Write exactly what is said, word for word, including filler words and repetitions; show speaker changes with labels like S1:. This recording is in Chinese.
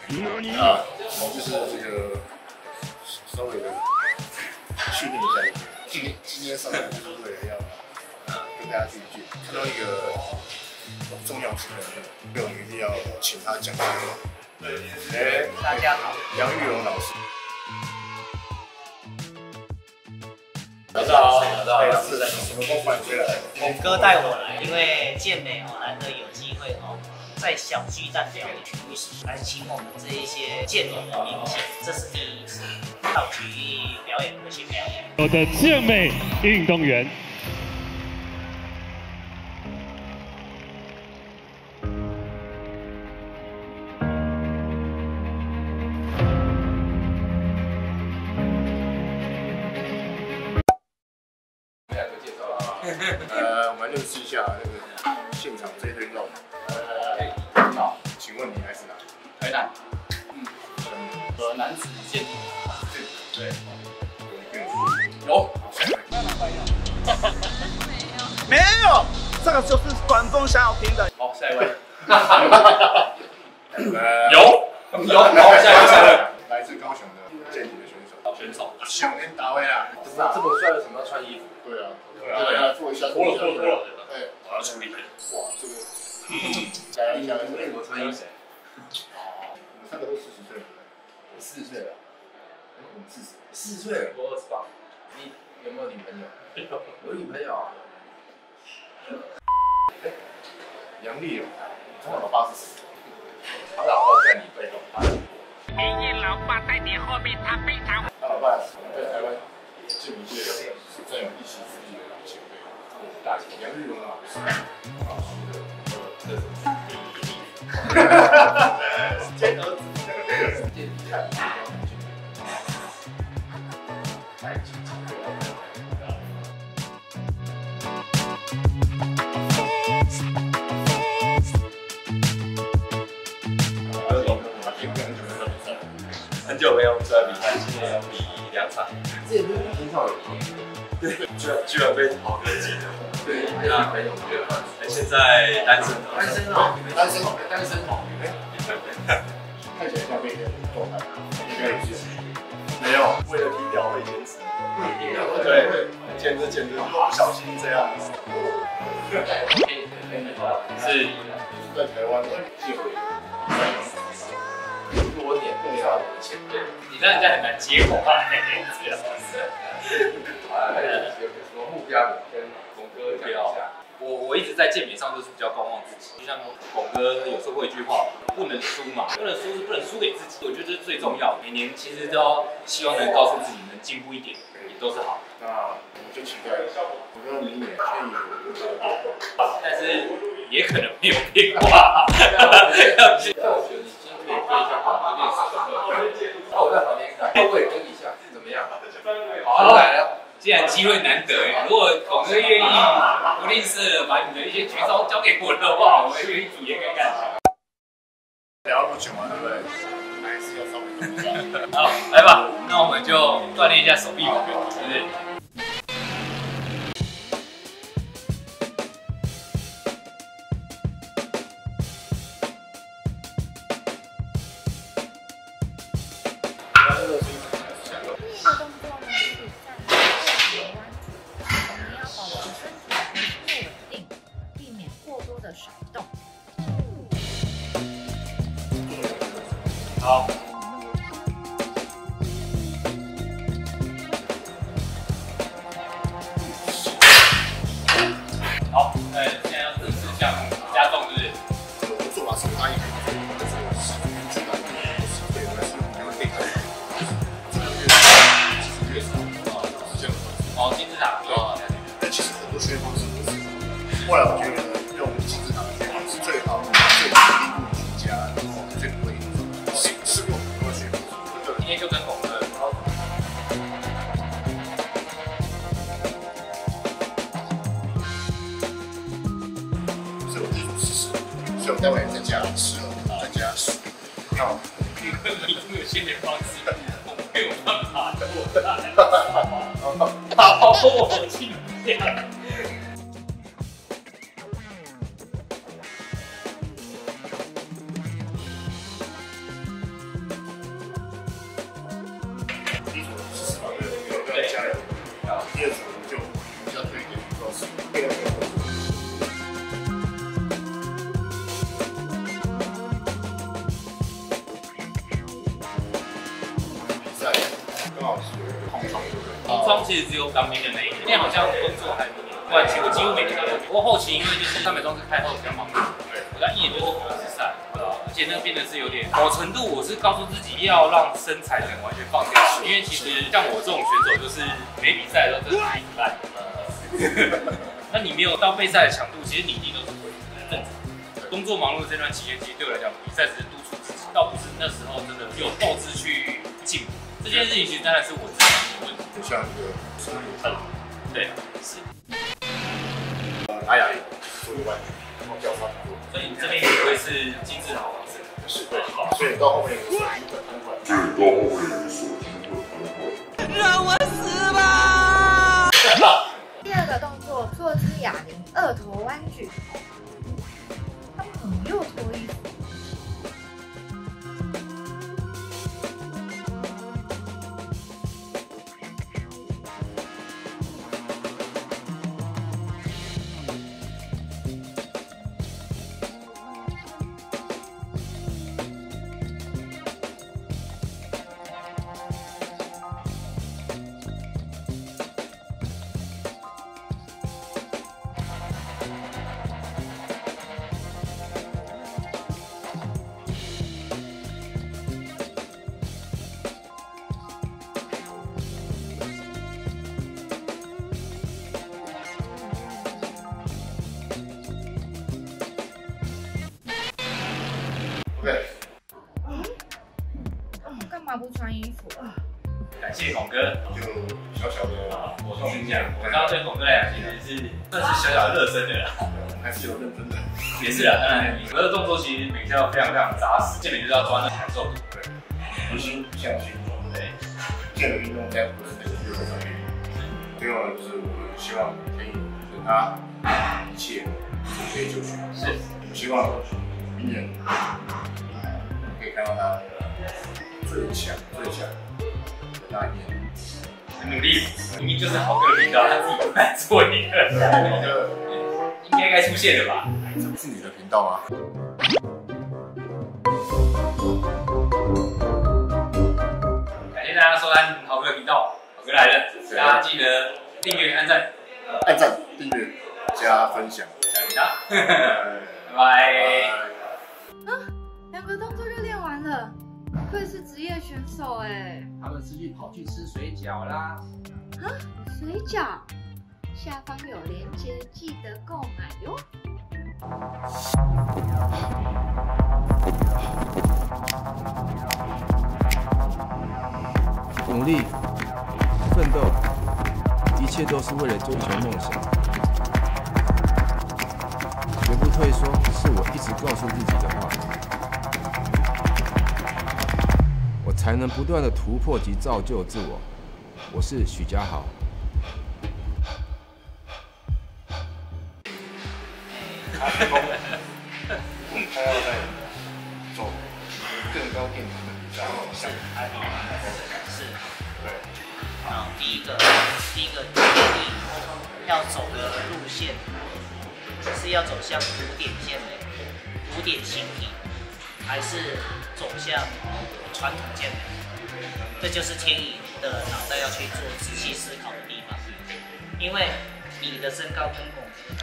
S1: 啊，就是这个稍微的训练一下。今今天上来就是为了要跟大家聚一聚，看到一个重要职人，我们一定要请他讲讲。哎，
S2: 大家好，
S1: 杨玉荣老师。
S3: 大家好，大家好，
S1: 是的，什么风范回来？
S2: 猛哥带我来，因为健美哦，难得有机会哦，在小巨蛋表演，来请我们这一些健美的明星，这是第一次到体育表演这些表演。
S4: 我的健美运动员。
S1: 呃，我们认识一下那个现场这堆肉。
S3: 呃，好，
S1: 请问你来自哪？
S3: 台南。嗯，呃，男子健体。对。有。
S5: 没有，这个就是管风想要听的。
S3: 好，下一位。
S1: 呃，
S3: 有。有。好，下一位，下一位。
S1: 来自高雄的健体的选手。
S3: 选手。
S1: 想念大卫啦。
S3: 这么帅，为什么要穿衣服？
S1: 对啊。 对啊，做一下，
S3: 脱了脱了脱了，
S1: 对，
S3: 我要处理。
S1: 哇，这个，加一加，这个我穿衣服。哦，我们三个都四十岁了，
S3: 我四十岁了，
S1: 我们四十，
S3: 四十岁了，我二十八。你有没有女朋友？有女朋友。
S1: 杨丽勇，他老爸是谁？
S3: 他老爸在你背后。
S6: 明明老爸在你后面，他非常。
S1: 他老爸在台湾健美界是占有一席之地的老前辈，大前杨玉荣老师，老师的呃，兼儿子，
S3: 健体看，来，请请。 很久没有出来比赛，今年要比两场。之前不是很少有对，居然居然被豪哥记得。对，那很有趣。哎，现在单身了。单身哦，单身哦，单身哦。
S1: 哎，看起来像被人状态，应该也是。
S3: 没有，为了体表会坚持。对，坚持坚持，不小心这样。是
S1: 在台湾借回。
S3: 多年对啊，我的前辈，
S2: 你让人家很难接话，这样子。
S3: 啊，有什么目标跟孔哥讲一下？我我一直在健美上就是比较观望自己，就像孔哥有说过一句话，不能输嘛，不能输是不能输给自己，我觉得这是最重要。每年其实都要希望能告诉自己能进步一点，也都是好。
S1: 那我们就期待，我觉得明年可以有这个变
S3: 化，但是也可能没有变化。像我觉得你今天可以跟一下孔哥练习的课，那我在旁边看，我也跟一下，怎么样？好，来了。 既然机会难得，如果孔哥愿意不吝啬把你的一些绝招交给我的话，我也愿意体验看看。
S1: 聊那么久嘛，对不对？还是要稍微动一下。
S3: 好，来吧，那我们就锻炼一下手臂吧，是不是？
S7: 甩动。
S3: 好。好，呃，现在要正式项目加重，是不是？
S1: 我的做法是他也可以做，但是我是最难的，对，我是因为备战，这个月其实越少，啊，是这样子。
S3: 哦，金字塔。哦。
S1: 但其实很多训练方式不是。后来我觉得用金字塔的训练方式最好，最低度瑜伽，然后最不会试试过很多训练方式。
S3: 今天就跟孔哥。
S1: 所以我待会再加十二，再加十。好，
S3: 你根本就没有训练方式，我没有办法做到。好，我尽量。 装其实只有当兵的那一年，现在好像工作还不然其实我几乎每年都有。不过后期因为就是上美装是开后比较忙碌，对，我在一年就是五十赛，而且那个变得是有点某程度，我是告诉自己要让身材整个完全放掉，因为其实像我这种选手就是没比赛的时候真的是一烂。那你没有到备赛的强度，其实你一定都是会正常。工作忙碌这段期间，其实对我来讲，比赛只是督促自己，倒不是那时候真的有斗志去进步。这件事情其实当然是我自己的问题。
S1: 就像一个生活态度。
S3: 对，是。
S1: 呃，拿哑铃做一个弯曲，然后交叉做。
S3: 所以你这边也会是精致好方式。
S1: 是对，所以你到后面有手筋的瘫痪。所以到后面有手筋的瘫痪。让我死吧！
S7: 第二个动作，坐姿哑铃二头弯举。他怎么又脱衣服？
S1: 对。
S7: 嗯，干嘛不穿衣服啊？
S3: 感谢孔哥，
S1: 就小小的
S3: 我跟你讲，我知道对孔哥来讲其实是算是小小的热身的啦，
S1: 还是有认真的。
S3: 也是啊，当然，我的动作其实比较非常非常扎实，健美就是要抓那感受度，
S1: 对，无心向心，对，健美运动在我的这个运动上面，最重要的就是我希望可以跟他一切可以就绪。
S3: 是，
S1: 我希望明年可以看到他最强最强的那一年。
S3: 很努力，明明就是好哥的频道，他自己不敢做一个，应该该出现了吧？
S1: 这不是你的频道吗？
S3: 感谢大家收看好哥的频道，好哥来了，大家记得订阅、按赞、
S1: 按赞、订阅、加分享，
S3: 小铃铛，拜拜。
S7: 啊，两个动作就练完了，不愧是职业选手哎。
S8: 他们是去跑去吃水饺啦。
S7: 啊，水饺，下方有链接，记得购买哟。
S9: 努力、奋斗，一切都是为了追求梦想。绝不退缩，是我一直告诉自己的话。我才能不断的突破及造就自我。我是许家豪。
S1: 他成功了，他要再走更高殿堂的比赛方向。
S2: 是，
S1: 对。
S2: 然后第一个，第一个建议要走的路线是要走向古典健美、古典形体，还是走向传统健美？这就是天乙的脑袋要去做仔细思考的地方，因为你的身高跟孔